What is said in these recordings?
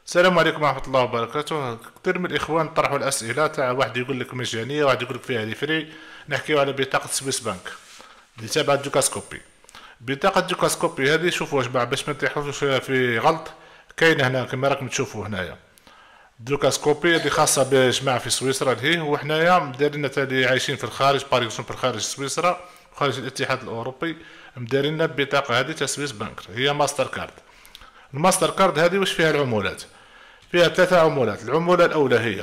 السلام عليكم ورحمة الله وبركاته. كثير من الإخوان طرحوا الأسئلة تاع واحد يقول لك مجانية، واحد يقول لك فيها لي فري. نحكيو على بطاقة سويس بنك اللي تابعة دوكاسكوبي. بطاقة دوكاسكوبي هذه شوفوا جماعة باش ما تحوسوش فيها في غلط. كاينة هنا كما راكم تشوفوا هنايا دوكاسكوبي هذه خاصة بجماعة في سويسرا لهيه، وحنايا دايرين تالي عايشين في الخارج باريكسون في الخارج سويسرا خارج الاتحاد الأوروبي، مدارين البطاقة هذه تاع سويس بنك هي ماستر كارد. الماستر كارد هذه واش فيها العمولات؟ فيها ثلاثة عمولات. العمولة الأولى هي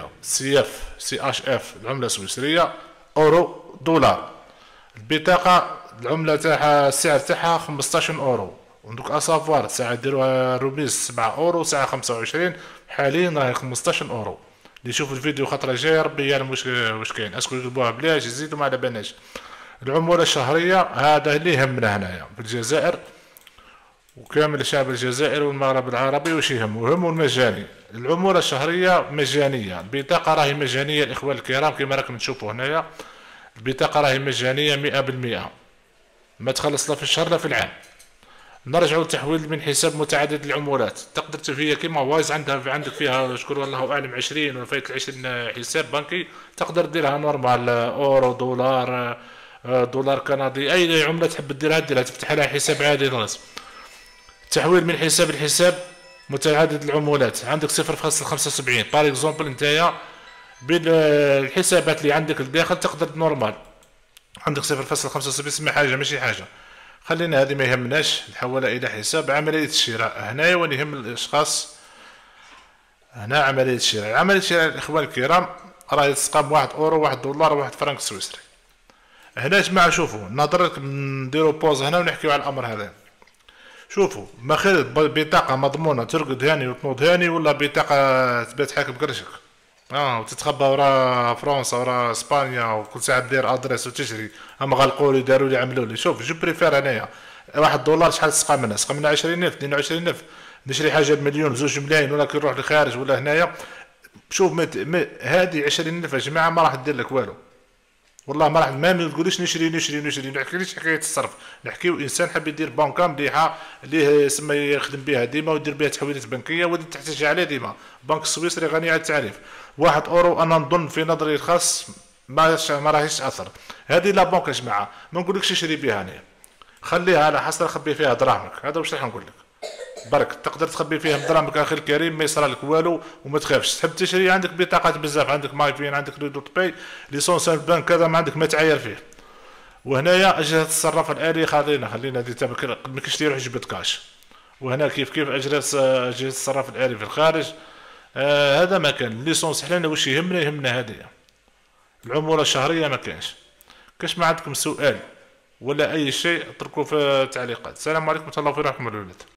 CF العملة السويسرية، أورو، دولار. البطاقة العملة تاعها السعر تاعها 15 أورو، ودوك أسافوار ساعة ديروها روميز 7 أورو، ساعة 25 حاليا راهي 15 أورو. اللي يشوف الفيديو خطرة جاية ربي يعلم واش كاين، اسكو يجيبوها بلاش يزيدوا ما على بالناش. العمولة الشهرية هذا اللي يهمنا هنايا في الجزائر وكامل الشعب الجزائري والمغرب العربي واش يهمو المجاني. العمولة الشهرية مجانية، البطاقة راهي مجانية الإخوان الكرام كما راكم تشوفوا هنايا. البطاقة راهي مجانية 100%، ما تخلص لا في الشهر لا في العام. نرجعوا للتحويل من حساب متعدد العمولات، تقدر هي كيما وايز عندك فيها شكون والله اعلم 20 ولا فايت 20 حساب بنكي، تقدر ديرها نورمال اورو، دولار، دولار كندي، اي عملة تحب ديرها تفتح لها حساب عادي خلاص. تحويل من حساب لحساب متعدد العمولات عندك 0.75 بار اكزومبل نتايا بين الحسابات اللي عندك الداخل تقدر نورمال عندك 0.75 اسمها حاجه ماشي حاجه. خلينا هذه ما يهمناش، نحولها الى حساب عمليه الشراء هنايا وين يهم الاشخاص. هنا عمليه الشراء، الاخوان الكرام راهي تسقام 1 اورو، 1 دولار، 1 فرنك سويسري. هنا جماعه شوفوا نظرك نديرو بوز هنا ونحكيو على الامر هذا. شوفوا ما خير بطاقة مضمونة ترقد هاني وتنوض هاني، ولا بطاقة تبات حاكم قرشك وتتخبى ورا فرنسا ورا اسبانيا وكل ساعة دير ادريس وتشري. اما غلقولي داروا لي عملوا لي. شوف جو بريفير انايا 1 دولار شحال تسقى منها؟ تسقى منها 20,000 22,000. نشري حاجة بمليون 2 ملايين ولا كي نروح للخارج ولا هنايا. شوف هذه 20,000 يا جماعة ما راح دير لك والو، والله ما راح ما تقوليش نشري ما نحكيليش حكايه الصرف. نحكيو انسان حاب يدير بنكه مليحه اللي يسمى يخدم بها ديما ويدير بها تحويلات بنكيه ودي تحتاج عليه ديما. بنك السويسري غني عن التعريف. 1 اورو انا نظن في نظري الخاص ما راهيش تاثر. هذه لا بنك يا جماعه، ما نقولكش اشري بها انا، خليها على حسب خبي فيها دراهمك. هذا واش راح نقول لك برك تقدر تخبي فيها دراهمك اخي الكريم ما يصرى لك والو وما تخافش. تحب تشري عندك بطاقات بزاف، عندك مايفين، عندك دوت باي، ليسونس بنك كذا ما عندك ما تعاير فيه. وهنايا اجهزه الصراف الالي خلينا هذه تاع ما كاينش يروح يجبد كاش. وهنا كيف اجهزه الصراف الالي في الخارج. هذا ما كان ليسونس. حنا واش يهمنا هذه العموله الشهريه ما كاش ما عندكم سؤال ولا اي شيء اتركوا في التعليقات. السلام عليكم ورحمه الله وبركاته.